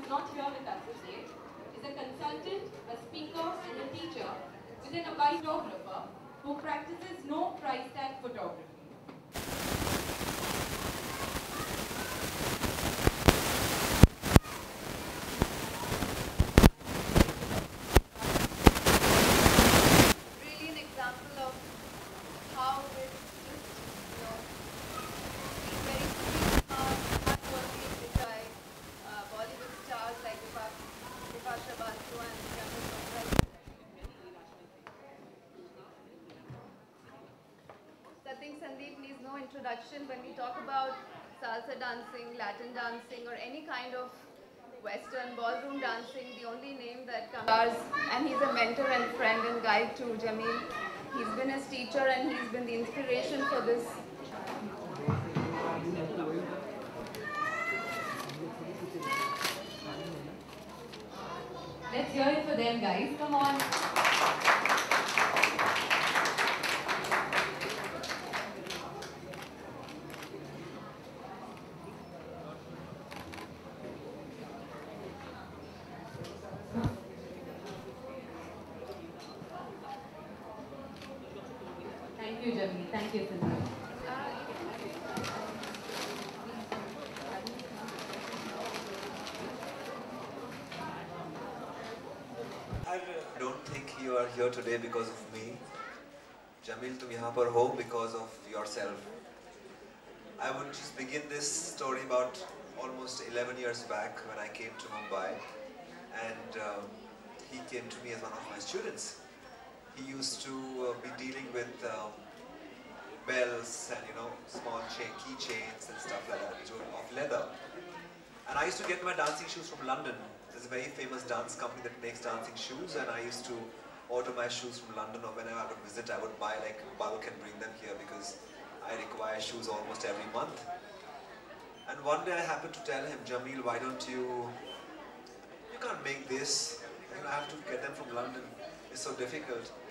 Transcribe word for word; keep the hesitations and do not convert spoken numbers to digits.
is not here with us today, is a consultant, a speaker and a teacher with an abide photographer who practices no price tag photography. Really an example of how with just, you know, being very sweet, calm, hardworking, which I, uh, Bollywood stars like Bipasha Basu and Jamil Chopra. So I think Sandeep needs no introduction when we talk about salsa dancing, Latin dancing or any kind of Western ballroom dancing. The only name that comes, and he's a mentor and friend and guide to Jamil. He's been his teacher and he's been the inspiration for this. Let's hear it for them, guys. Come on. Thank you, Jamil. Thank you, Sandeep. I don't think you are here today because of me. Jamil, tum yahan par ho because of yourself. I would just begin this story about almost eleven years back when I came to Mumbai, and um, he came to me as one of my students. He used to uh, be dealing with um, bells and you know small chain keychains and stuff like that of leather. And I used to get my dancing shoes from London. There's a very famous dance company that makes dancing shoes, and I used to order my shoes from London, or whenever I would visit, I would buy like bulk and bring them here because I require shoes almost every month. And one day I happened to tell him, Jamil, why don't you, you can't make this, you know, I have to get them from London, it's so difficult.